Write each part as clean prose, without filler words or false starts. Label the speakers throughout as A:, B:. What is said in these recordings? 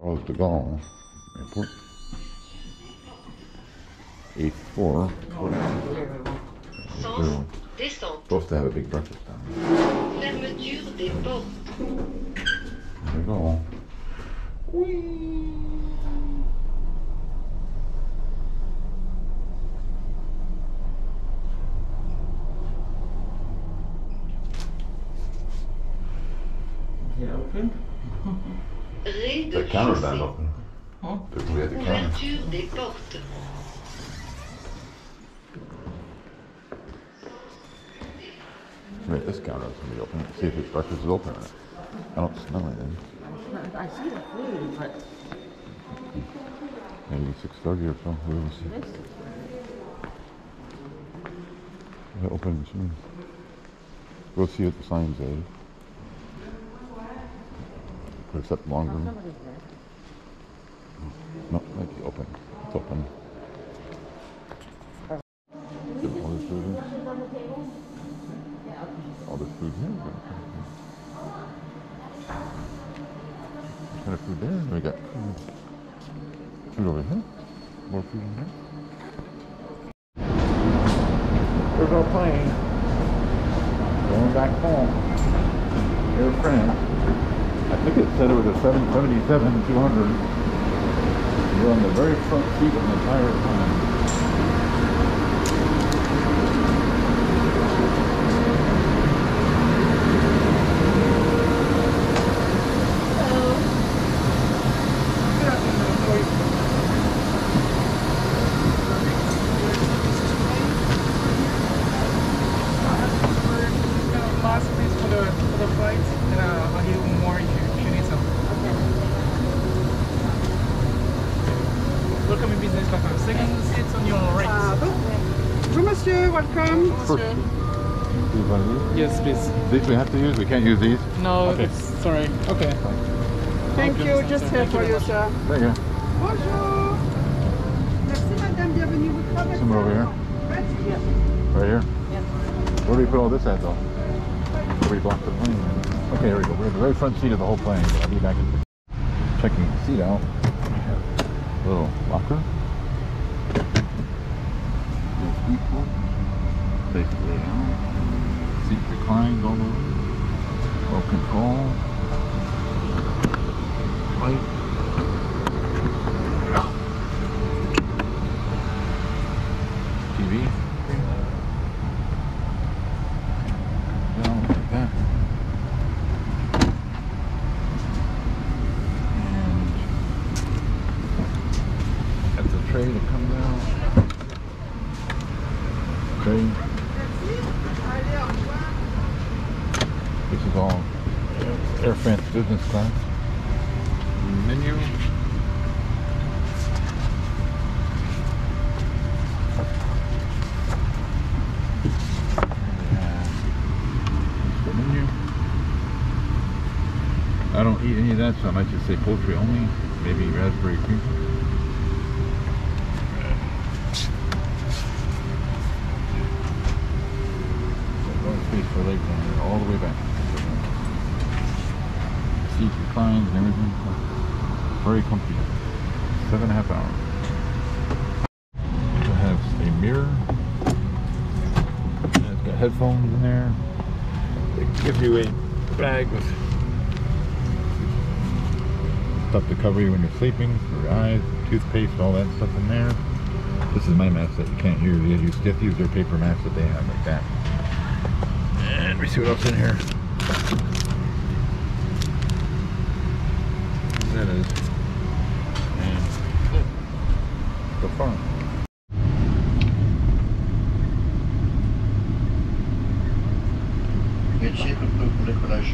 A: Charles de Gaulle Airport. 84. They're supposed to have a big breakfast down there.
B: Fermeture des portes.
A: There we go. Whee!
C: Yeah, open.
A: The counter's not open.
C: Huh?
A: We had the counter.
B: Ouverture des portes.
A: Wait, this counter is gonna be open. See if its breakfast is open or not. I don't smell anything.
C: I see the food, but
A: Maybe 6:30 or so. We'll see.
C: this
A: The open machine. We'll see what the sign says. Could accept longer.
C: somebody's there.
A: No, it might be open. It's open. All this food in? All this food here? What kind of food there? We got food over here. More food in here. There's our plane. Going back home. Air France. I think it said it was a 777-200. We're on the very front seat the entire time.
D: Last please for the flight, and I'll give you more if you need some. Welcome in business class. Second seats on your right.
E: Bonjour monsieur, welcome.
A: First, these one of these?
D: Yes, please.
A: These we have to use? We can't use these?
D: No,
A: Okay.
D: it's sorry. Okay.
E: Thank
D: Okay,
E: you,
D: sir.
E: just
D: Thank
E: here
D: you
E: for
D: very
E: you,
D: much.
E: sir.
A: There you go.
E: Bonjour. Merci madame, bienvenue. Vous travaillez
A: Somewhere over here. Right here? Where do we put all this at though? Where we block the plane. Okay, here we go. We're at the very front seat of the whole plane. I'll be back in checking the seat out. We have a little locker. There's seat port. Basically, seat reclines all over. Well control. Light. TV. Down like that. And got the tray that comes out. Tray. This is all Air France business class. Menu. Menu. I don't eat any of that, so I might just say poultry only. Maybe raspberry cream. No space for legs on here, all the way back. Seat reclines and everything. Very comfy. 7.5 hours. It has a mirror. It's got headphones in there. They give you a bag with stuff to cover you when you're sleeping, for your eyes, toothpaste, all that stuff in there. This is my mask that you can't use. You have to use their paper mask that they have like that. And we see what else in here. That is. And the front.
F: Get ship and poop and liquidation.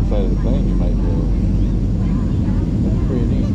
A: side of the plane you might go. That's pretty neat.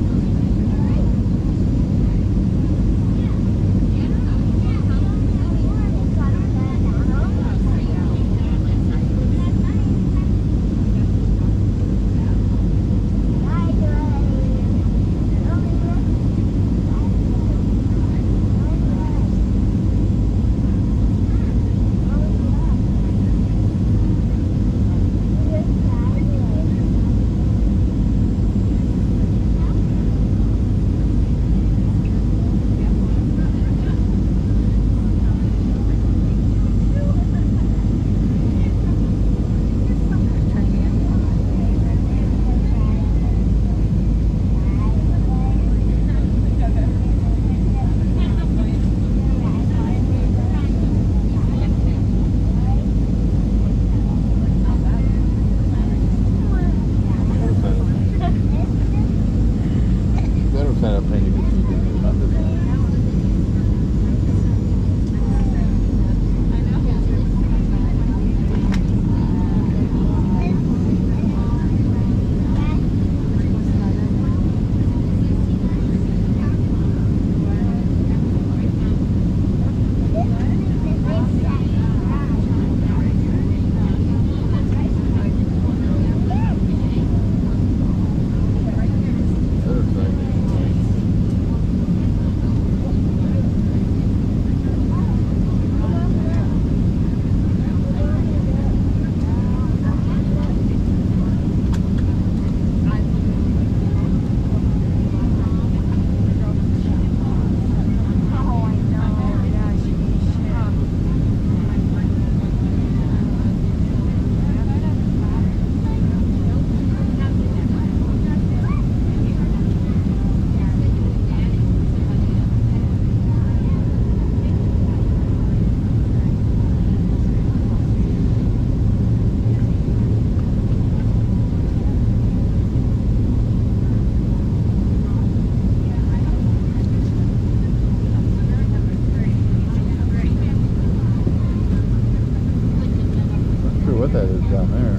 A: What that is down there.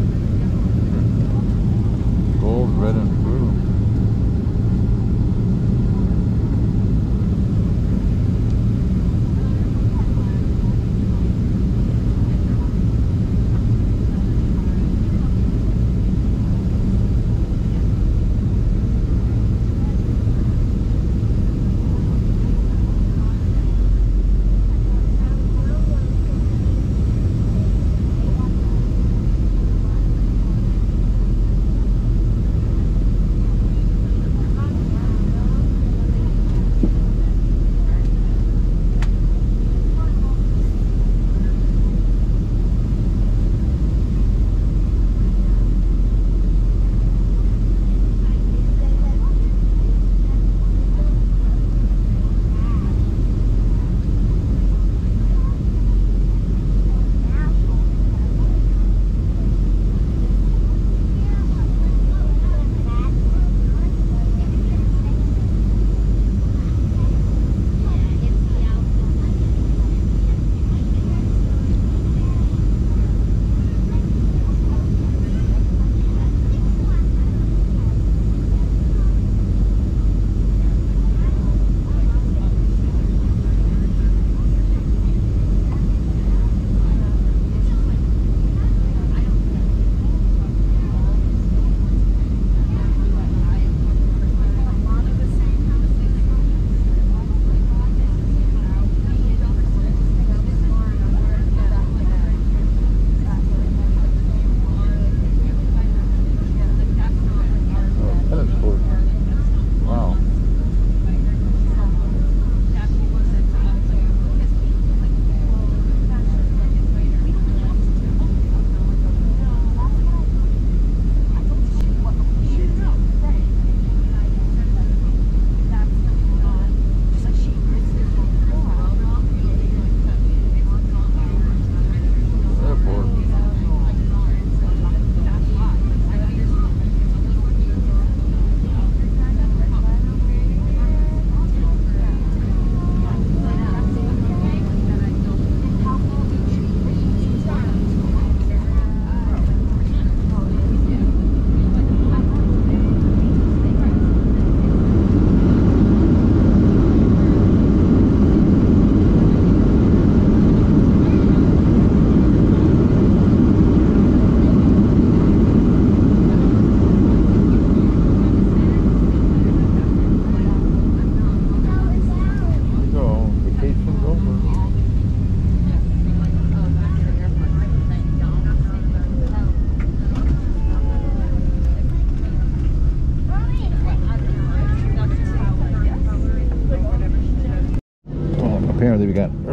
A: Gold, red, and blue.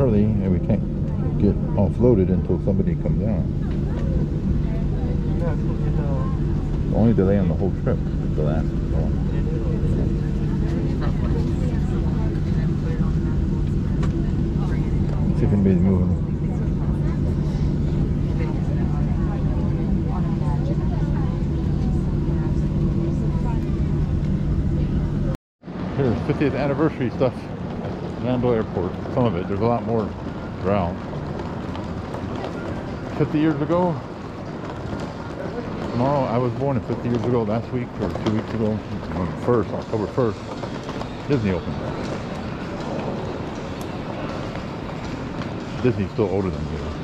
A: early and we can't get offloaded until somebody comes down. The only delay on the whole trip is the last one. See if anybody's moving. Here's 50th anniversary stuff at Lando Airport. Some of it. There's a lot more around. 50 years ago. Tomorrow, I was born 50 years ago last week or 2 weeks ago. On the 1st, October 1st. Disney opened. Disney's still older than me.